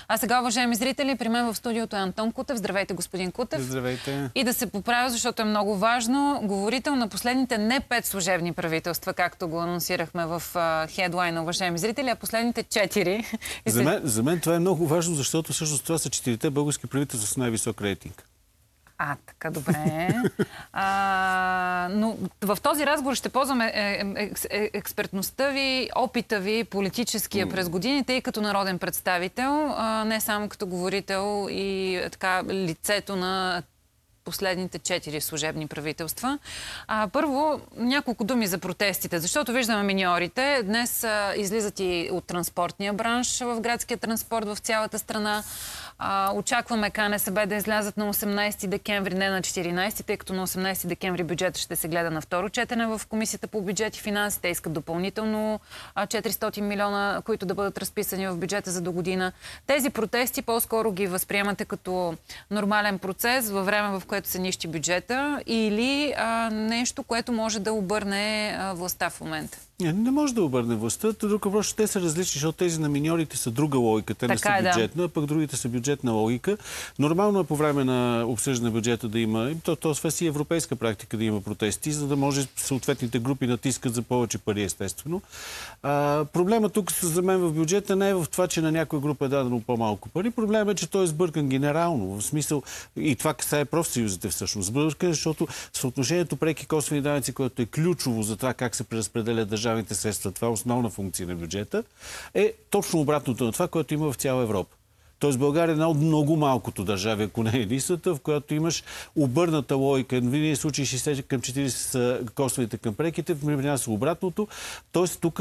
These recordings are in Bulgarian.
А сега, уважаеми зрители, при мен в студиото е Антон Кутев. Здравейте, господин Кутев. Здравейте. И да се поправя, защото е много важно. Говорител на последните не 5 служебни правителства, както го анонсирахме в хедлайна, уважаеми зрители, а последните 4. За мен това е много важно, защото всъщност това са 4-те български правителства с най-висок рейтинг. Така, добре. Но в този разговор ще ползваме експертността ви, опита ви, политическия през годините и като народен представител, не само като говорител и така лицето на последните 4 служебни правителства. Първо, няколко думи за протестите, защото виждаме миньорите. Днес излизат и от транспортния бранш в градския транспорт в цялата страна. Очакваме КНСБ да излязат на 18 декември, не на 14, тъй като на 18 декември бюджетът ще се гледа на второ четене в Комисията по бюджет и финанси. Те искат допълнително 400 милиона, които да бъдат разписани в бюджета за до година. Тези протести по-скоро ги възприемате като нормален процес във време, в което се нищи бюджета, или нещо, което може да обърне властта в момента? Не може да обърне властта. Друг въпрос, те са различни, защото тези на миньорите са друга логика. Те не са бюджетна, а пък другите са бюджетна логика. Нормално е по време на обсъждане на бюджета да има, това си европейска практика да има протести, за да може съответните групи натискат за повече пари, естествено. Проблемът тук за мен в бюджета не е в това, че на някоя група е дадено по-малко пари. Проблемът е, че той е сбъркан генерално. В смисъл, и това касае профсъюзите всъщност. Сбъркан, защото съотношението преки косвени данъци, което е ключово за това как се преразпределят държавните средства, това е основна функция на бюджета, е точно обратното на това, което има в цяла Европа. Тоест България е една от много малкото държави, ако не е единствената, в която имаш обърната логика. В един случай 60 към 40 са косвените към преките, в меня са обратното. Тоест тук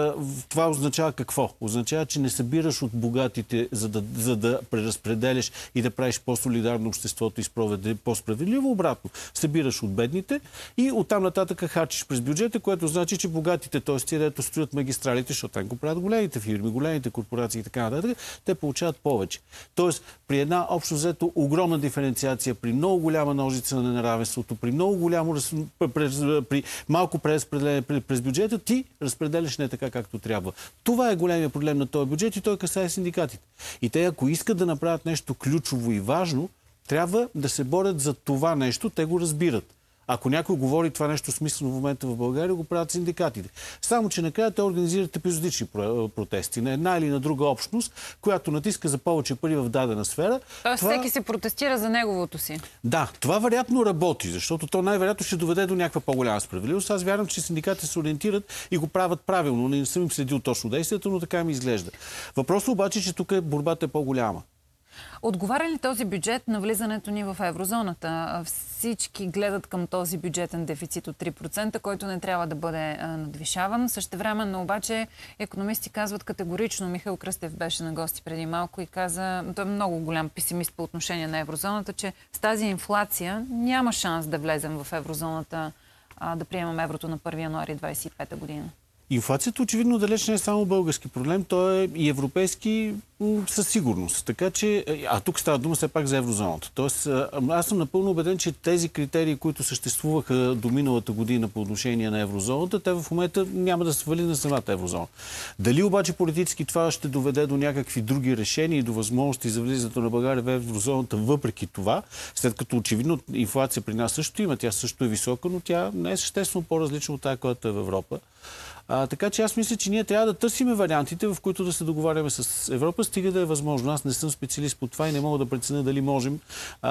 това означава какво? Означава, че не събираш от богатите, за да преразпределяш и да правиш по-солидарно обществото и по-справедливо. Обратно. Събираш от бедните и оттам нататък харчиш през бюджета, което значи, че богатите, т.е. те, дето строят магистралите, защото там го правят големите фирми, големите корпорации и така нататък, те получават повече. Тоест, при една общо взето огромна диференциация, при много голяма ножица на неравенството, при много голямо при малко преразпределение през бюджета, ти разпределяш не така, както трябва. Това е големия проблем на този бюджет и той касае синдикатите. И те, ако искат да направят нещо ключово и важно, трябва да се борят за това нещо, те го разбират. Ако някой говори това нещо смислено в момента в България, го правят синдикатите. Само, че накрая те организират епизодични протести на една или на друга общност, която натиска за повече пари в дадена сфера. Тоест всеки се протестира за неговото си. Да, това вероятно работи, защото то най-вероятно ще доведе до някаква по-голяма справедливост. Аз вярвам, че синдикатите се ориентират и го правят правилно. Не съм им следил точно действието, но така ми изглежда. Въпросът обаче, че тук борбата е по-голяма. Отговаря ли този бюджет на влизането ни в еврозоната? Всички гледат към този бюджетен дефицит от 3%, който не трябва да бъде надвишаван. Същевременно обаче икономисти казват категорично, Михаил Кръстев беше на гости преди малко и каза, той е много голям песимист по отношение на еврозоната, че с тази инфлация няма шанс да влезем в еврозоната, да приемем еврото на 1 януари 2025 година. Инфлацията очевидно далеч не е само български проблем, то е и европейски със сигурност. Така че, тук става дума все пак за еврозоната. Тоест, аз съм напълно убеден, че тези критерии, които съществуваха до миналата година по отношение на еврозоната, те в момента няма да се вали на самата еврозона. Дали обаче политически това ще доведе до някакви други решения и до възможности за влизането на България в еврозоната, въпреки това, след като очевидно инфлация при нас също има, тя също е висока, но тя не е съществено по-различна от тази, която е в Европа. Така че аз мисля, че ние трябва да търсим вариантите, в които да се договаряме с Европа, стига да е възможно. Аз не съм специалист по това и не мога да преценя дали можем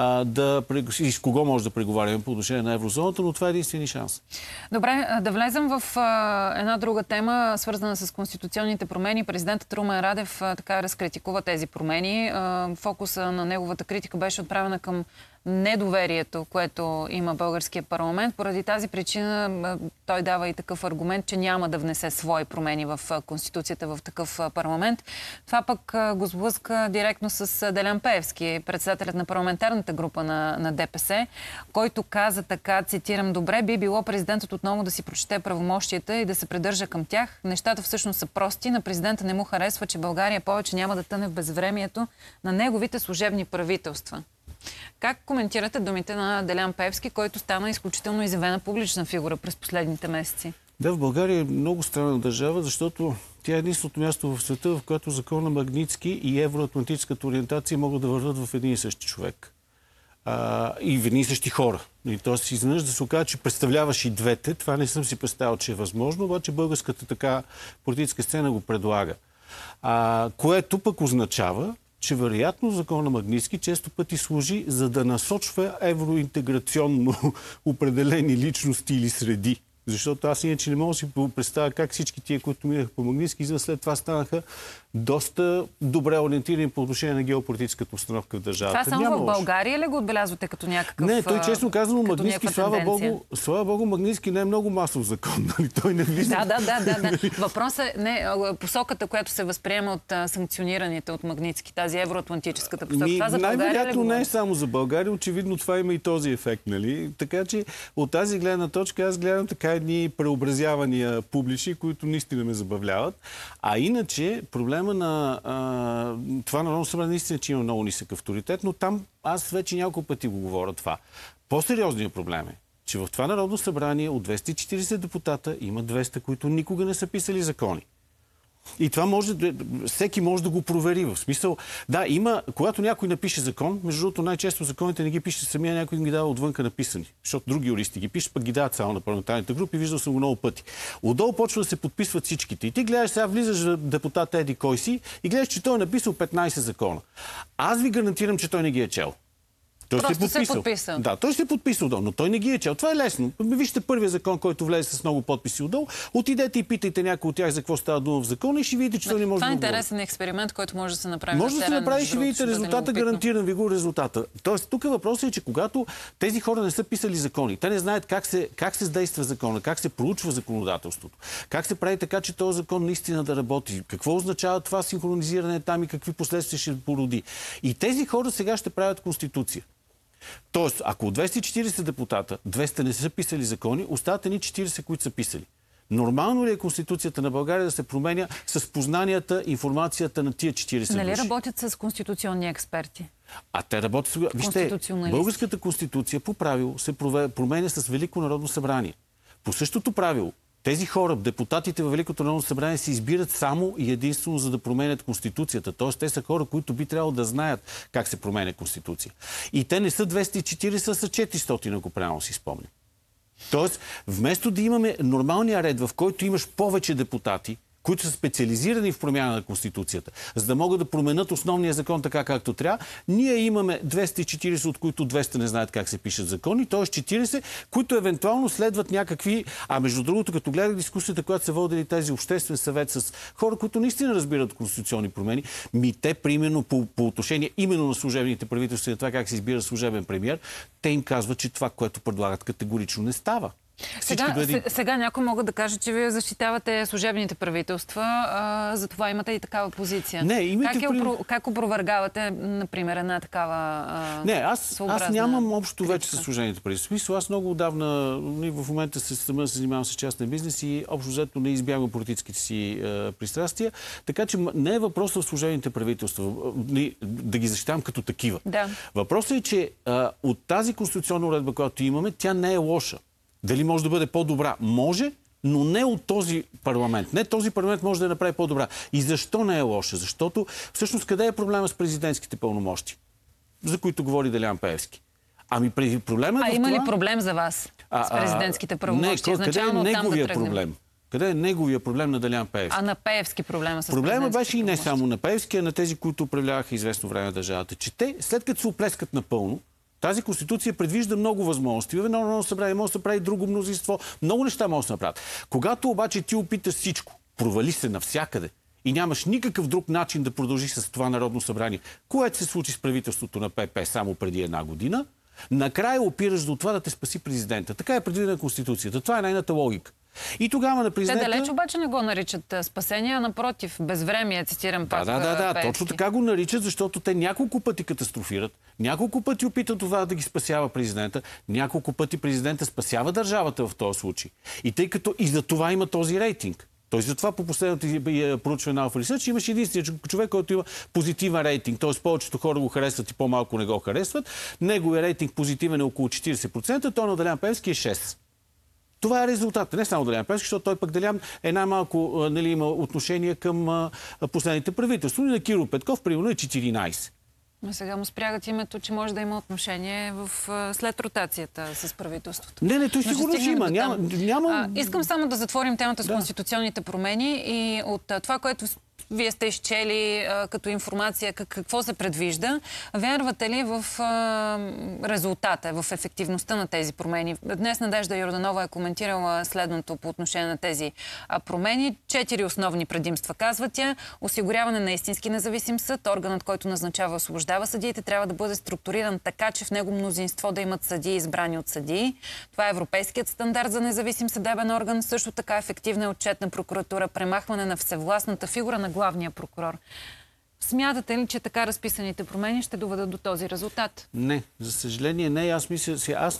и с кого може да преговаряме по отношение на еврозоната, но това е единствени шанс. Добре, да влезем в една друга тема, свързана с конституционните промени. Президентът Румен Радев така разкритикува тези промени. Фокуса на неговата критика беше отправена към недоверието, което има българския парламент. Поради тази причина той дава и такъв аргумент, че няма да внесе свои промени в Конституцията в такъв парламент. Това пък го сблъска директно с Делян Пеевски, председателят на парламентарната група на ДПС, който каза така, цитирам: добре, би било президентът отново да си прочете правомощията и да се придържа към тях. Нещата всъщност са прости. На президента не му харесва, че България повече няма да тъне в безвремието на неговите служебни правителства. Как коментирате думите на Делян Пеевски, който стана изключително изявена публична фигура през последните месеци? Да, в България е много странна държава, защото Тя е единственото място в света, в което закона Магнитски и евроатлантическата ориентация могат да върват в един и същи човек. И в едни и същи хора. И тоест, изведнъж да се окаже, че представляваш и двете. Това не съм си представил, че е възможно, обаче българската така политическа сцена го предлага. Което пък означава, че вероятно закона Магнитски често пъти служи за да насочва евроинтеграционно определени личности или среди. Защото аз иначе не мога да си представя как всички тия, които минаха по Магнитски, след това станаха доста добре ориентирани по отношение на геополитическата установка в държавата. Това само в България ли го отбелязвате като някакъв... Не, той честно казано, Магнитски, слава Богу, Магнитски не е много масов закон. Нали? Той не влиза. Да. Въпросът е посоката, която се възприема от санкционираните от Магнитски, тази евроатлантическата посока. Това за България най-вероятно не е само за България, очевидно това има и този ефект. Нали? Така че от тази гледна точка аз гледам така едни преобразявания публични, които наистина ме забавляват. А иначе проблема на това Народно събрание наистина, че има много нисък авторитет, но там аз вече няколко пъти го говоря това. По-сериозният проблем е, че в това Народно събрание от 240 депутата има 200, които никога не са писали закони. И това всеки може да го провери. В смисъл, да, има, когато някой напише закон, между другото най-често законите не ги пише самия, някой ги дава отвънка написани. Защото други юристи ги пишат, пък ги дават само на парламентарните групи, виждал съм го много пъти. Отдолу почва да се подписват всичките. И ти гледаш, сега влизаш депутат Еди кой си и гледаш, че той е написал 15 закона. Аз ви гарантирам, че той не ги е чел. Той се е подписал. Да, той се е подписал отдолу, но той не ги е чел. Това е лесно. Вижте първия закон, който влезе с много подписи отдолу. Отидете и питайте някой от тях за какво става дума в закона и ще видите, че той не може да го. Това е интересен експеримент, който може да се направи. Може да се направи и ще видите резултата, гарантирам ви го резултата. Тоест, тук въпросът е, че когато тези хора не са писали закони, те не знаят как се задейства закона, как се проучва законодателството, как се прави така, че този закон наистина да работи, какво означава това синхронизиране там и какви последствия ще породи. И тези хора сега ще правят конституция. Тоест, ако от 240 депутата 200 не са писали закони, остават ни 40, които са писали. Нормално ли е Конституцията на България да се променя с познанията, информацията на тия 40 души? Нали работят с конституционни експерти? Те работят с... Вижте, българската конституция по правило се променя с Велико народно събрание. По същото правило, тези хора, депутатите във Великото народно събрание, се избират само и единствено за да променят Конституцията. Тоест, те са хора, които би трябвало да знаят как се променя Конституция. И те не са 240, са 400, ако правилно си спомням. Тоест, вместо да имаме нормалния ред, в който имаш повече депутати, които са специализирани в промяна на Конституцията, за да могат да променят основния закон така както трябва, ние имаме 240, от които 200 не знаят как се пишат закони, т.е. 40, които евентуално следват някакви... между другото, като гледах дискусията, която се водили тази обществен съвет с хора, които наистина разбират конституционни промени, те, примерно, по отношение именно на служебните правителства и на това как се избира служебен премиер, те им казват, че това, което предлагат, категорично не става. Сега някой могат да каже, че вие защитавате служебните правителства, за това имате и такава позиция. Как опровергавате, например, една такава аз нямам общо вече с служебните правителства. В смисъл, аз много отдавна, в момента се занимавам с частен бизнес и общо взето не избягвам политическите си пристрастия, така че не е въпрос в служебните правителства да ги защитавам като такива. Да. Въпросът е, че от тази конституционна уредба, която имаме, тя не е лоша. Дали може да бъде по-добра? Може, но не от този парламент. Не този парламент може да я направи по-добра. И защо не е лоша? Защото всъщност къде е проблема с президентските пълномощи, за които говори Делян Пеевски? Проблема е има ли проблем за вас с президентските правомощи? Къде е неговия проблем? Къде е неговия проблем на Делян Пеевски? На Пеевски проблема с Проблема беше и не само на Пеевски, а на тези, които управляваха известно време държавата. Че те, след като се оплескат напълно, тази конституция предвижда много възможности. В едно Народно събрание може да се прави друго мнозинство. Много неща може да се направят. Когато обаче ти опиташ всичко, провали се навсякъде и нямаш никакъв друг начин да продължиш с това Народно събрание, което се случи с правителството на ПП само преди една година, накрая опираш до това да те спаси президента. Така е предвидена Конституцията. Това е нейната логика. И тогава на президента... Те далеч обаче не го наричат спасение, а напротив, безвремие, цитирам пак. Да, точно така го наричат, защото те няколко пъти катастрофират, няколко пъти опитат това да ги спасява президента, няколко пъти президента спасява държавата в този случай. И тъй като и за това има този рейтинг. Той затова по последното проучване на Alpha Research имаше единствения човек, който има позитивен рейтинг. Т.е. повечето хора го харесват и по-малко не го харесват. Неговия рейтинг позитивен е около 40%, то на Делян Пеевски е 6%. Това е резултатът. Не само Делян Пеевски, защото той пък Делян е най-малко има отношение към последните правителства. И на Киро Петков, примерно, е 14. Но сега му спрягат името, че може да има отношение след ротацията с правителството. Не, той сигурно ще има. Няма... Искам само да затворим темата с конституционните промени и от това, което вие сте изчели като информация какво се предвижда. Вярвате ли в резултата, в ефективността на тези промени? Днес Надежда Йорданова е коментирала следното по отношение на тези промени. 4 основни предимства, казва тя. Осигуряване на истински независим съд. Органът, който назначава и освобождава съдиите, трябва да бъде структуриран така, че в него мнозинство да имат съдии, избрани от съдии. Това е европейският стандарт за независим съдебен орган. Също така ефективна и отчетна прокуратура, премахване на всевластната фигура на главния прокурор. Смятате ли, че така разписаните промени ще доведат до този резултат? Не, за съжаление не. Аз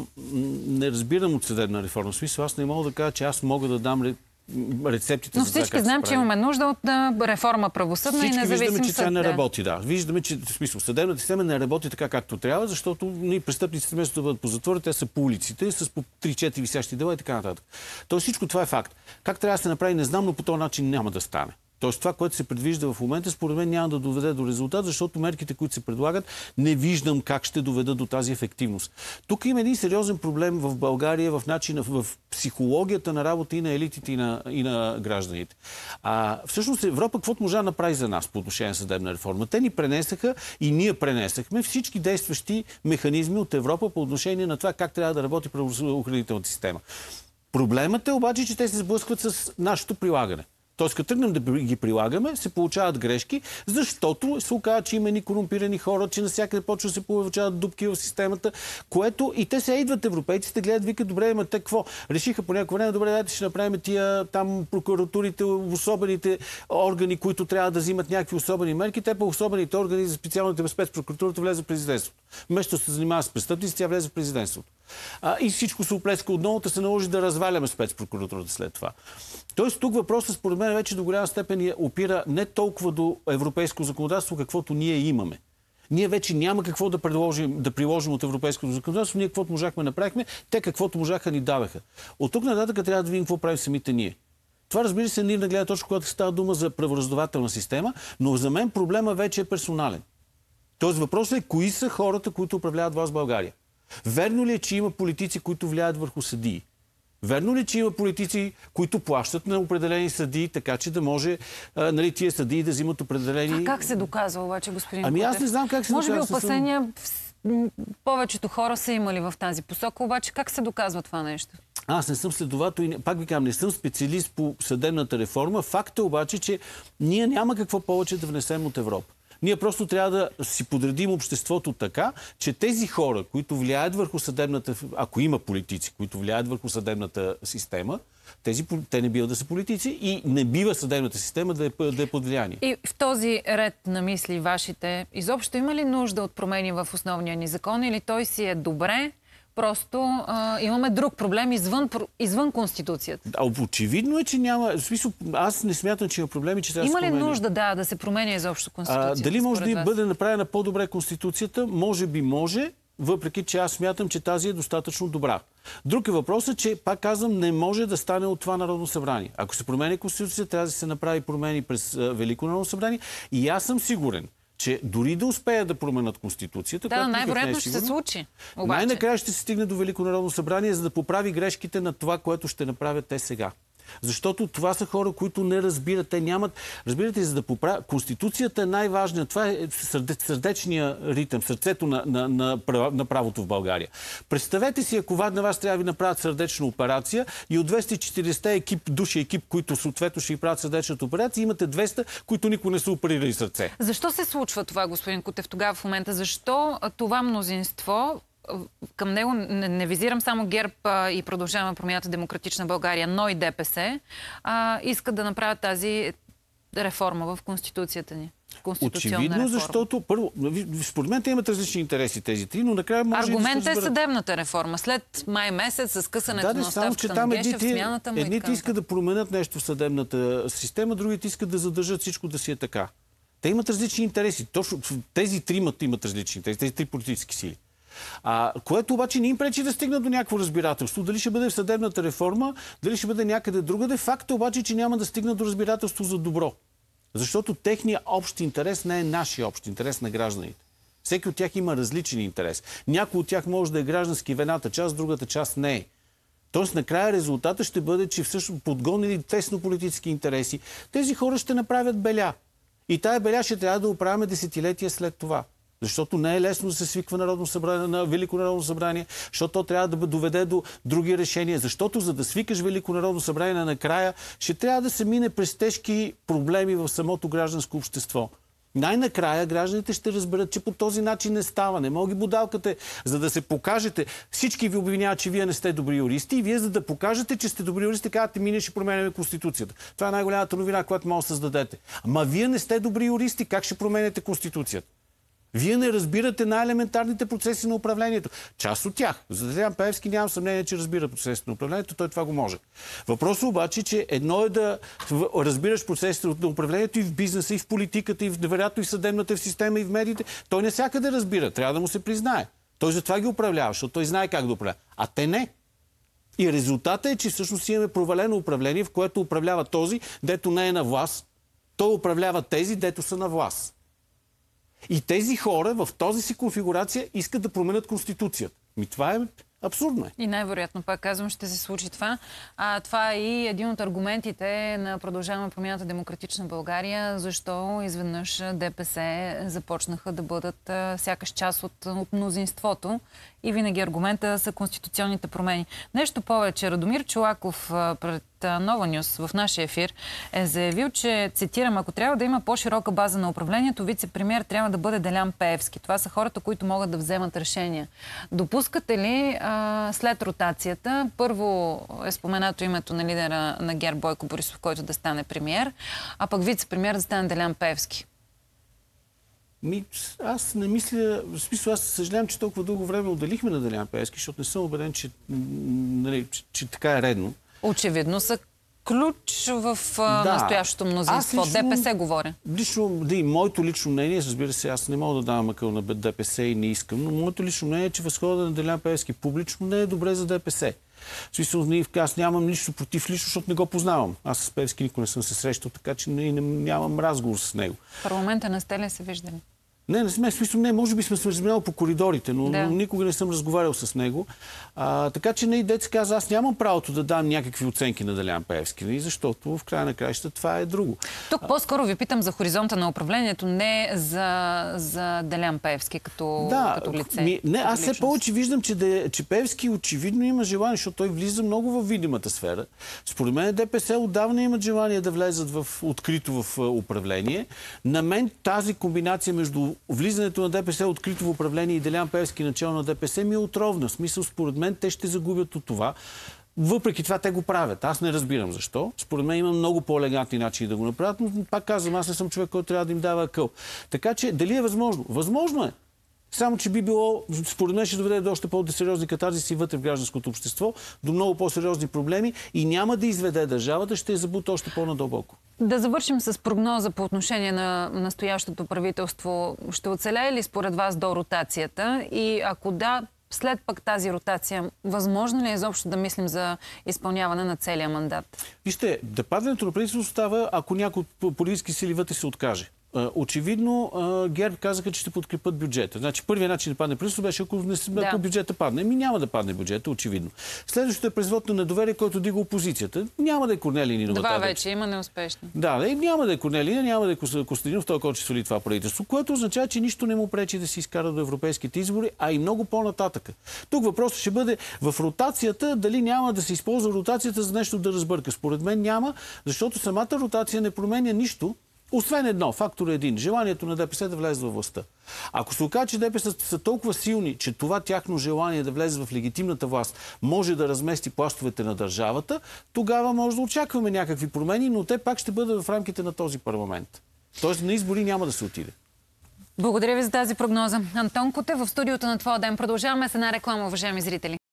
не разбирам от съдебна реформа. В смисъл, аз не мога да кажа, че аз мога да дам рецептите. Но всички знаем, че имаме нужда от реформа правосъдна и независим съд. Виждаме, че тя не работи, да. Виждаме, че в смисъл, съдебната система не работи така, както трябва, защото престъпниците вместо да бъдат по затвора, те са по улиците, с по 3-4 висящи дела и така нататък. Тоест всичко това е факт. Как трябва да се направи, не знам, но по този начин няма да стане. Тоест това, което се предвижда в момента, според мен няма да доведе до резултат, защото мерките, които се предлагат, не виждам как ще доведат до тази ефективност. Тук има един сериозен проблем в България, в начина, в психологията на работа и на елитите, и на гражданите. Всъщност Европа каквото можа да направи за нас по отношение на съдебна реформа? Те ни пренесаха и ние пренесахме всички действащи механизми от Европа по отношение на това как трябва да работи правоохранителната система. Проблемът е обаче, че те се сблъскват с нашето прилагане. Тоест, като тръгнем да ги прилагаме, се получават грешки, защото се оказва, че има ни корумпирани хора, че навсякъде почва да се получават дупки в системата, което и те се идват европейците, гледат, викат, добре, има те какво? Решиха по някакво време, добре, дайте ще направим тия там прокуратурите, особените органи, които трябва да взимат някакви особени мерки. Те по особените органи за специалните спецпрокуратурата влезе в президентството. Вместо да се занимава с престъпници, тя влезе в президентството. И всичко се оплеска отново, да се наложи да разваляме спецпрокуратурата след това. Тоест тук въпросът според мен вече до голяма степен опира не толкова до европейско законодателство, каквото ние имаме. Ние вече няма какво да приложим от европейското законодателство. Ние каквото можахме направихме, те каквото можаха ни даваха. От тук нататък трябва да видим какво правим самите ние. Това, разбира се, ние гледа точка, когато става дума за правораздавателна система, но за мен проблема вече е персонален. Тоест въпросът е кои са хората, които управляват вас в България. Верно ли е, че има политици, които влияят върху съдии? Верно ли, че има политици, които плащат на определени съдии, така че да може тия съдии да взимат определени... Как се доказва обаче, господин Кутев? Аз не знам как се доказва. Може би опасения повечето хора са имали в тази посока, обаче как се доказва това нещо? Аз не съм следовател и пак ви казвам, не съм специалист по съдебната реформа. Факт е обаче, че ние няма какво повече да внесем от Европа. Ние просто трябва да си подредим обществото така, че тези хора, които влияят върху съдебната... Ако има политици, които влияят върху съдебната система, те не бива да са политици и не бива съдебната система да е под влияние. И в този ред на мисли вашите, изобщо има ли нужда от промени в основния ни закон или той си е добре? Просто имаме друг проблем извън Конституцията. Очевидно е, че няма... В смисъл, аз не смятам, че има проблеми, че трябва да се променя. Има ли нужда, да се променя изобщо Конституцията? Дали може да бъде направена по-добре Конституцията? Може би може, въпреки че аз смятам, че тази е достатъчно добра. Друг е въпросът, че, пак казвам, не може да стане от това Народно събрание. Ако се промени Конституцията, трябва да се направи промени през Велико Народно събрание. И аз съм сигурен, че дори да успеят да променят Конституцията... Да, най-вероятно ще се случи. Най-накрая ще се стигне до Велико Народно събрание, за да поправи грешките на това, което ще направят те сега. Защото това са хора, които не разбират. Те нямат... Разбирате, за да поправят... Конституцията е най-важна. Това е сърдечния ритъм, сърцето на правото в България. Представете си, ако на вас трябва да ви направят сърдечна операция и от 240 души, които съответно ще ви правят сърдечната операция, имате 200, които никога не са оперирали сърце. Защо се случва това, господин Кутев, тогава в момента? Защо това мнозинство... Към него не визирам само ГЕРБ и Продължаваме промяната Демократична България, но и ДПС, искат да направят тази реформа в Конституцията ни. Очевидно, реформа. Защото първо, според мен те имат различни интереси тези три, но накрая може аргумент е съдебната реформа. След май месец, с късането на оставката на Гешев, смяната му едните искат да променят нещо в съдебната система, другите искат да задържат всичко да си е така. Те имат различни интереси. Точно тези тримата имат различни интереси, тези три политически сили. Което обаче не им пречи да стигнат до някакво разбирателство. Дали ще бъде в съдебната реформа, дали ще бъде някъде другаде. Факт е обаче, че няма да стигнат до разбирателство за добро. Защото техният общ интерес не е нашия общ интерес на гражданите. Всеки от тях има различен интерес. Някой от тях може да е граждански в едната част, другата част не е. Тоест, накрая резултата ще бъде, че всъщност подгонили тесно политически интереси. Тези хора ще направят беля. И тая беля ще трябва да оправяме десетилетия след това. Защото не е лесно да се свиква Народно събрание, на Велико народно събрание, защото то трябва да доведе до други решения. Защото за да свикаш Велико народно събрание накрая, ще трябва да се мине през тежки проблеми в самото гражданско общество. Най-накрая гражданите ще разберат, че по този начин не става. Не мога ги бодалкате, за да се покажете. Всички ви обвиняват, че вие не сте добри юристи и вие, за да покажете, че сте добри юристи, казвате, ние ще променяме Конституцията. Това е най-голямата новина, която може да създадете. Ама вие не сте добри юристи, как ще променяте Конституцията? Вие не разбирате най-елементарните процеси на управлението. Част от тях. За Делян Пеевски нямам съмнение, че разбира процесите на управлението. Той това го може. Въпросът обаче, че едно е да разбираш процесите на управлението и в бизнеса, и в политиката, и вероятно и в съдебната система, и в медиите. Той не всякъде разбира. Трябва да му се признае. Той затова ги управлява, защото той знае как да управлява. А те не. И резултатът е, че всъщност имаме провалено управление, в което управлява този, дето не е на власт. Той управлява тези, дето са на власт. И тези хора в този си конфигурация искат да променят Конституцията. Това е абсурдно. И най-вероятно, пак казвам, ще се случи това. Това е и един от аргументите на Продължаваме промяната Демократична България, защо изведнъж ДПС започнаха да бъдат сякаш част от мнозинството. И винаги аргумента са конституционните промени. Нещо повече, Радомир Чолаков пред Нова Нюс в нашия ефир е заявил, че, цитирам, ако трябва да има по-широка база на управлението, вице-премиер трябва да бъде Делян Пеевски. Това са хората, които могат да вземат решения. Допускате ли след ротацията, първо е споменато името на лидера на ГЕРБ Бойко Борисов, който да стане премиер, а пък вице-премиер да стане Делян Пеевски? Аз не мисля, в смисъл, аз съжалявам, че толкова дълго време отделихме на Делян Пеевски, защото не съм убеден, че така е редно. Очевидно са ключ в настоящото мнозинство. ДПС говоря. Моето лично мнение, разбира се, аз не мога да давам акъл на ДПС и не искам, но моето лично мнение е, че възхода на Делян Пеевски публично не е добре за ДПС. В смисъл, аз нямам нищо против лично, защото не го познавам. Аз с Пеевски никога не съм се срещал, така че нямам разговор с него. В парламента не сте ли се виждали? Не сме. В смисъл, може би сме се разминали по коридорите, но никога не съм разговарял с него. Така че деца каза, аз нямам правото да дам някакви оценки на Делян Пеевски, защото в края на краищата това е друго. Тук по-скоро ви питам за хоризонта на управлението, не за Делян Пеевски като лице. Аз все повече виждам, че Пеевски очевидно има желание, защото той влиза много в видимата сфера. Според мен ДПС отдавна имат желание да влезат открито в управление. На мен тази комбинация между влизането на ДПС открито в управление и Делян Пеевски начало на ДПС ми е отровна. В смисъл, според мен, те ще загубят от това. Въпреки това те го правят. Аз не разбирам защо. Според мен има много по-елегантни начини да го направят, но пак казвам, аз не съм човек, който трябва да им дава акъл. Така че, дали е възможно? Възможно е. Само, че би било, според мен, ще доведе до още по-сериозни катарзиси вътре в гражданското общество, до много по-сериозни проблеми и няма да изведе държавата, ще я забута още по-надълбоко. Да завършим с прогноза по отношение на настоящото правителство. Ще оцелее ли според вас до ротацията? И ако да, след пък тази ротация, възможно ли е изобщо да мислим за изпълняване на целия мандат? Вижте, да падането на правителството става, ако някой от политически сили вътре се откаже. Очевидно, ГЕРБ казаха, че ще подкрепят бюджета. Значи, първият начин да падне правителството беше, ако бюджета падне. Няма да падне бюджета, очевидно. Следващото е производ на недоверие, който дига опозицията. Няма да е Корнелия Нинова. Това вече има неуспешно. Няма да е Корнелия, няма да е Костадинов, той който ще свали това правителство, което означава, че нищо не му пречи да се изкара до европейските избори, а и много по-нататък. Тук въпросът ще бъде в ротацията, дали няма да се използва ротацията за нещо да разбърка. Според мен няма, защото самата ротация не променя нищо. Освен едно, фактор един, желанието на ДПС да влезе във властта. Ако се окаже, че ДПС са толкова силни, че това тяхно желание да влезе в легитимната власт може да размести пластовете на държавата, тогава може да очакваме някакви промени, но те пак ще бъдат в рамките на този парламент. Тоест на избори няма да се отиде. Благодаря ви за тази прогноза. Антон Кутев в студиото на Твоя ден. Продължаваме с една реклама, уважаеми зрители.